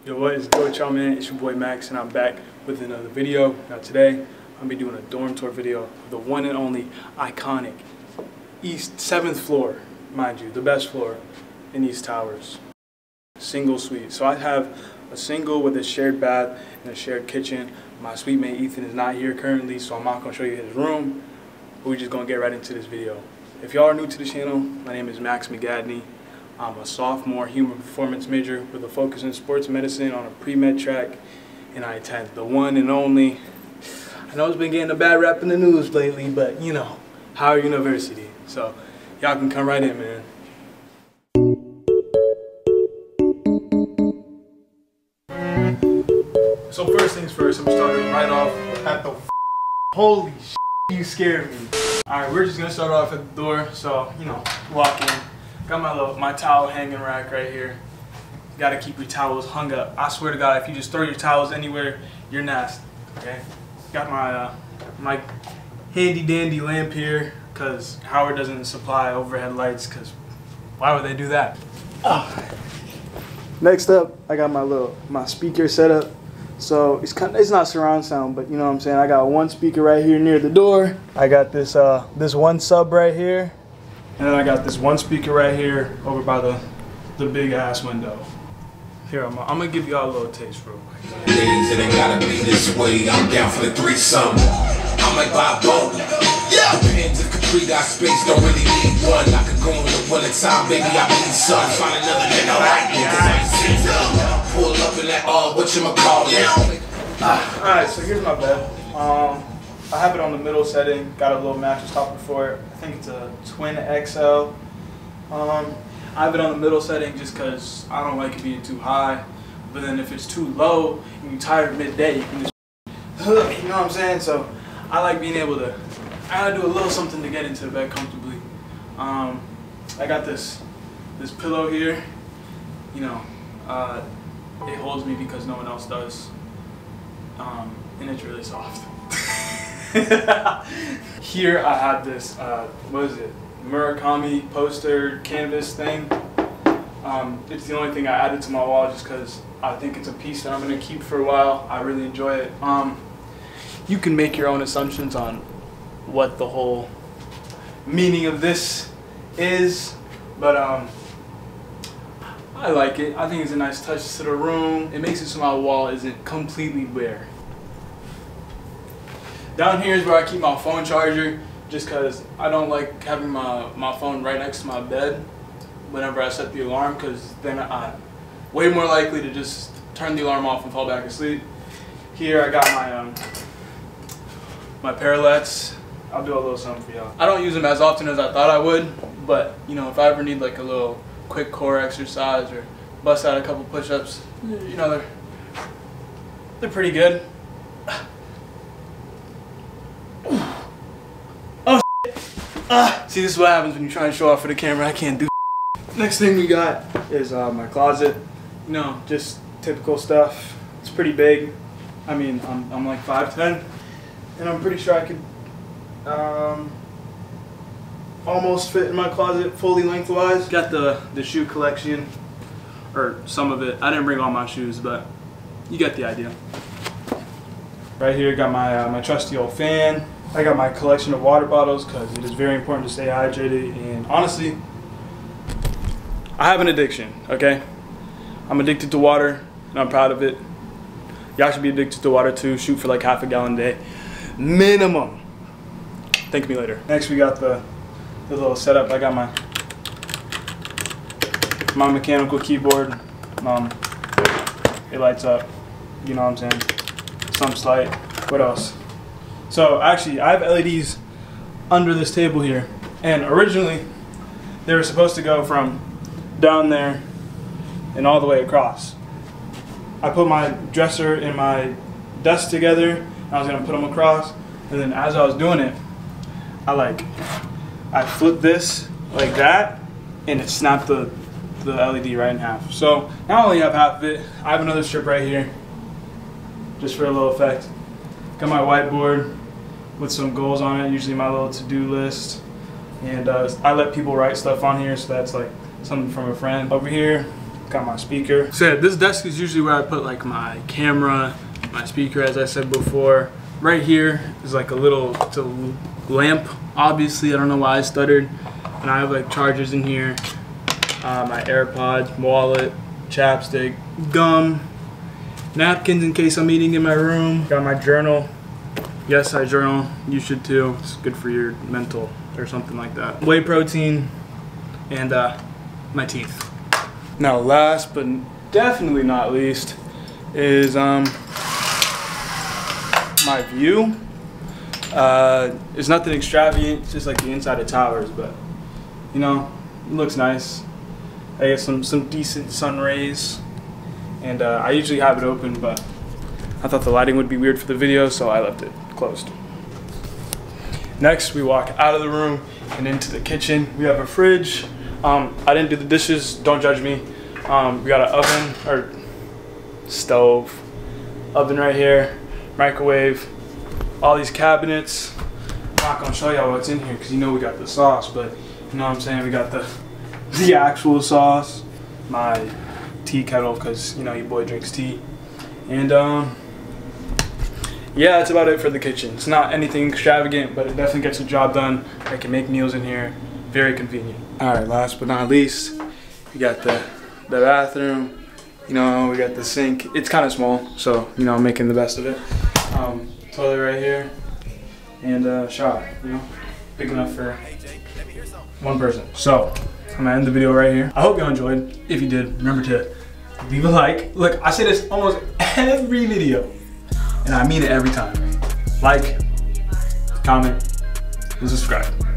Yo, what is good, y'all, man? It's your boy Max, and I'm back with another video. Now today, I'm gonna be doing a dorm tour video of the one and only iconic East 7th floor, mind you, the best floor in East Towers. Single suite. So I have a single with a shared bath and a shared kitchen. My suite mate Ethan is not here currently, so I'm not gonna show you his room. We're just gonna get right into this video. If y'all are new to the channel, my name is Max McGadney. I'm a sophomore human performance major with a focus in sports medicine on a pre-med track, and I attend the one and only, I know it's been getting a bad rap in the news lately, but you know, Howard University. So y'all can come right in, man. So first things first, I'm starting right off at the holy shit, you scared me. Alright, we're just gonna start off at the door, so you know, walk in. Got my towel hanging rack right here. You gotta keep your towels hung up. I swear to God, if you just throw your towels anywhere, you're nasty. Okay. Got my handy dandy lamp here, cause Howard doesn't supply overhead lights. Cause why would they do that? Oh. Next up, I got my speaker set up. So it's not surround sound, but you know what I'm saying. I got one speaker right here near the door. I got this one sub right here. And then I got this one speaker right here over by the big ass window. Here, I'm gonna give y'all a little taste real quick. Ladies, it ain't gotta be this way. I'm down for the threesome. I might buy a boat. Yeah. Depends if Capri got space, don't really need one. I could go in the one at a time, baby. I need sun. Find another nigga like me, cause I ain't seen them. Pull up in that whatchamacallit. Alright, so here's my bed. I have it on the middle setting, got a little mattress topper for it. I think it's a twin XL. I have it on the middle setting just because I don't like it being too high. But then if it's too low and you're tired midday, you can just, you know what I'm saying? So I like being able to, I gotta do a little something to get into the bed comfortably. I got this pillow here, you know, it holds me because no one else does. And it's really soft. Here I have this, what is it, Murakami poster canvas thing. It's the only thing I added to my wall just because I think it's a piece that I'm going to keep for a while. I really enjoy it. You can make your own assumptions on what the whole meaning of this is, but I like it. I think it's a nice touch to the room. It makes it so my wall isn't completely bare. Down here is where I keep my phone charger, just because I don't like having my phone right next to my bed whenever I set the alarm, because then I'm way more likely to just turn the alarm off and fall back asleep. Here I got my parallettes. I'll do a little something for y'all. I don't use them as often as I thought I would, but you know, if I ever need like a little quick core exercise or bust out a couple push-ups, you know, they're pretty good. See, this is what happens when you try and show off for the camera. I can't do. Next thing we got is my closet. You know, just typical stuff. It's pretty big. I mean, I'm like 5'10", and I'm pretty sure I could almost fit in my closet fully lengthwise. Got the shoe collection, or some of it. I didn't bring all my shoes, but you get the idea. Right here, got my trusty old fan. I got my collection of water bottles because it is very important to stay hydrated, and honestly, I have an addiction, okay? I'm addicted to water, and I'm proud of it. Y'all should be addicted to water too. Shoot for like half a gallon a day. Minimum. Thank me later. Next, we got the little setup. I got my mechanical keyboard. It lights up. You know what I'm saying? Some slight. What else? So actually, I have LEDs under this table here, and originally they were supposed to go from down there and all the way across. I put my dresser and my desk together, and I was gonna put them across, and then as I was doing it, I flipped this like that, and it snapped the LED right in half. So now I only have half of it. I have another strip right here, just for a little effect. Got my whiteboard with some goals on it, usually my little to-do list. And I let people write stuff on here, so that's like something from a friend. Over here, Got my speaker. So yeah, this desk is usually where I put like my camera, my speaker, as I said before. Right here is like a lamp, obviously. I don't know why I stuttered. And I have like chargers in here, my AirPods, wallet, chapstick, gum, napkins in case I'm eating in my room. Got my journal. Yes, I journal. You should too. It's good for your mental or something like that. Whey protein and my teeth. Now, last but definitely not least is my view. It's nothing extravagant. It's just like the inside of towers, but you know, it looks nice. I get some decent sun rays, and I usually have it open, but I thought the lighting would be weird for the video, so I left it closed. Next, we walk out of the room and into the kitchen. We have a fridge. I didn't do the dishes, don't judge me. We got an oven, or stove, oven right here, microwave, all these cabinets. I'm not gonna show y'all what's in here because you know we got the sauce, but you know what I'm saying, we got the actual sauce, my tea kettle because you know your boy drinks tea, and yeah, that's about it for the kitchen. It's not anything extravagant, but it definitely gets the job done. I can make meals in here, very convenient. All right, last but not least, we got the bathroom. You know, we got the sink. It's kind of small, so you know, I'm making the best of it. Toilet right here, and shower. You know, big enough for one person. So I'm gonna end the video right here. I hope y'all enjoyed. If you did, remember to leave a like. Look, I say this almost every video, and I mean it every time. Like, comment, and subscribe.